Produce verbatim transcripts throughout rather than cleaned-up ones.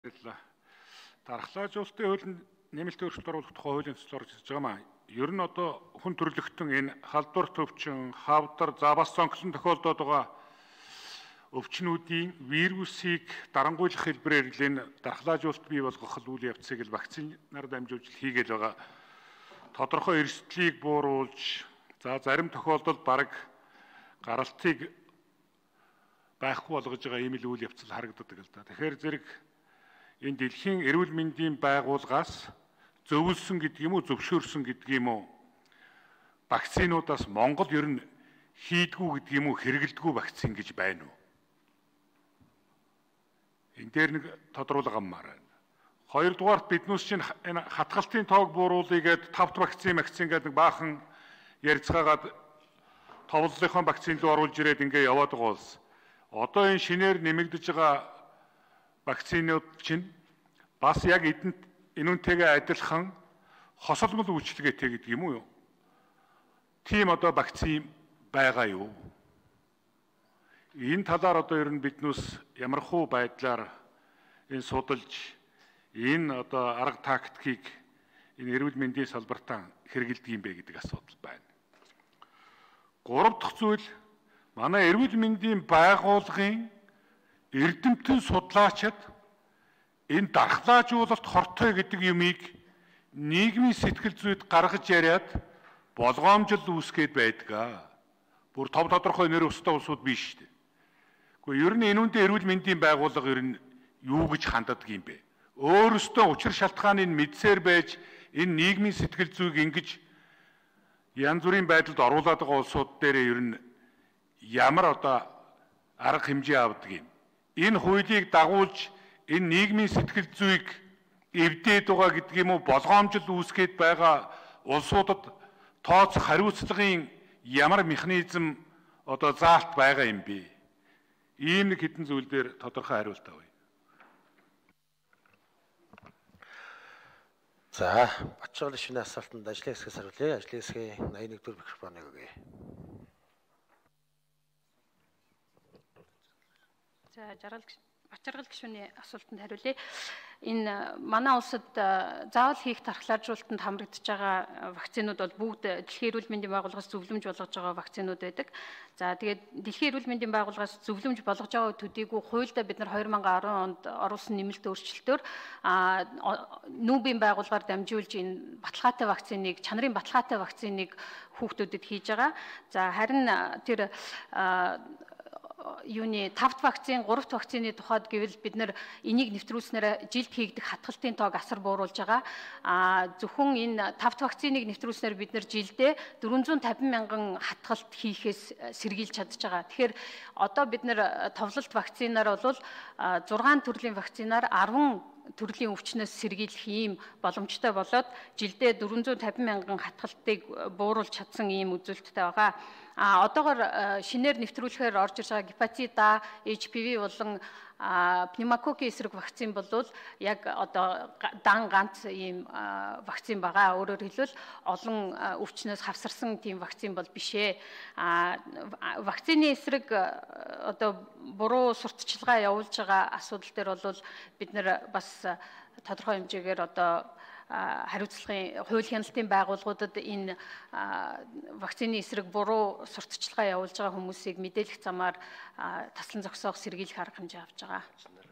Дархлаажуулалтын хуулийн нэмэлт өөрчлөлт оруулах тухай хуулийн төслөөр хийж байгаа маа. Ер нь одоо хүн төрөлхтөн энэ халдвар төвчин, хавдар, за бас цонхлон тохиолдоод байгаа өвчнүүдийн вирусыг дарангуйлах хэлбэрээр л энэ дархлаажуулалт бий болгох үйл явцыг л вакцинаар дамжуулж хийгээл байгаа. Тодорхой эрсдлийг бууруулж, за зарим тохиолдолд бараг гаралтыг байхгүй болгож байгаа ийм л үйл явцал харагддаг л да. Тэгэхээр зэрэг энэ дэлхийн эрүүл мэндийн байгууллагаас зөвлөсөн гэдэг юм уу, зөвшөөрсөн гэдэг юм уу, вакцинуудаас Монгол ер нь хийдгүү гэдэг юм уу, хэрэгэлдэггүй вакцин гэж байна уу? Энэ дээр нэг тодруулга аммаар байна. Хоёрдугаарт биднээс чинь энэ хатгалтын тоог бууруулъя гэдэг тавт вакцин, вакцин гэдэг нэг баахан ярьцгаагаад товлолынхон вакцин руу оруулж ирээд ингээ яваад байгаа улс. Одоо энэ шинээр нэмэгдэж байгаа вакцинууд чинь бас яг эдэнд энүүнтэйгээ адилхан хосолмол үйлчилгээтэй гэдэг юм уу? Тийм одоо вакцин байгаа юу? Энэ талаар одоо ер нь биднээс ямархуу байдлаар энэ судалж энэ одоо арга тактикийг энэ эрүүл мэндийн салбартаа хэрэгэлдэг юм бэ гэдэг асуудал байна. Гурав дахь зүйл манай эрүүл мэндийн байгууллагын эрдэмтэн судлаачид энэ дархлаажуулалт хортой гэдэг юмыг нийгмийн сэтгэл зүйд гаргаж яриад болгоомжил үүсгээд байдаг. Бүр тов тодорхой нэр өстой улсууд биш шүү дээ. Гэхдээ ер нь энүүндээ эрүүл мэндийн байгууллага ер нь юу гэж ханддаг юм бэ? Өөрөөсөө учир шалтгааныг мэдсээр байж энэ нийгмийн сэтгэл зүйг ингэж янз бүрийн байдалд оруулаад байгаа улсууд дээр ер нь ямар одоо арга хэмжээ авдаг юм? Энэ хуулийг дагуулж энэ нийгмийн сэтгэл зүйг эвдээд байгаа гэдэг юм уу, болгоомжил үүсгээд байгаа улсуудад тооцох хариуцлагын ямар механизм одоо заалт байгаа юм бэ? Ийм нэг хэдэн зүйл дээр тодорхой хариулт авъя. За, Батчаалын шинэ асуултанд ажлын хэсгээс хариулъя. Ажлын хэсгийн найман нэгдүгээр микрофоныг өгье. За, жаргал Бачаргал гишүүний асуултанд хариулъя. Энэ манай улсад заавал хийх дархлаажуулалтанд хамрагдж байгаа вакцинууд бол бүгд Дэлхийн эрүүл мэндийн байгууллагаас зөвлөмж болгож байгаа вакцинууд байдаг. За тэгээд Дэлхийн эрүүл мэндийн байгууллагаас зөвлөмж болгож байгаа төдийгүй хуульдаа бид нар две тысячи десять онд оруулсан нэмэлт өөрчлөлтөөр нүүбийн байгууллагаар дамжуулж энэ баталгаатай вакциныг, чанарын баталгаатай вакциныг хүүхдүүдэд хийж байгаа. За харин тэр юуны тавт вакцин, гуравт вакцины тухайд гэвэл бид нар энийг нэвтрүүлснээр жилд хийгдэх хатгалтын тоог асар бууруулж байгаа. А зөвхөн энэ тавт вакциныг нэвтрүүлснээр бид нар жилдээ дөрвөнзүүн тавин мянган хатгалт хийхээс сэргийлж чадж байгаа. Тэгэхээр одоо бид нар товлолт вакцинаар бол зургаан төрлийн вакцинаар арван төрлийн өвчнөөс сэргийлэх ийм боломжтой болоод жилдээ дөрвөнзүүн тавин мянган хатгалтыг бууруулж чадсан ийм үзүүлэлттэй байгаа. А одоогоор шинээр нэвтрүүлэхээр орж ирж байгаа гепатит А, эйч пи ви болон пневмококкийн эсрэг вакцин бол яг одоо дан ганц ийм вакцин байгаа. Өөрөөр хэлбэл олон өвчнөөс хавсарсан тийм вакцин бол биш ээ. Вакцины эсрэг одоо буруу сурталчилгаа явуулж байгаа асуудал дээр бол бид нар бас тодорхой хэмжээгээр одоо хариуцлагын хууль хяналтын байгууллагуудад энэ вакцины эсрэг буруу сурталчилгаа явуулж байгаа хүмүүсийг мэдээлэх замаар таслан зогсоох, сэргийлэх арга хэмжээ авч байгаа.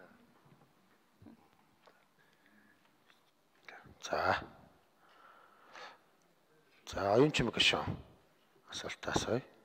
За. За, оюун чимэг гишүүн асуултаа асууя.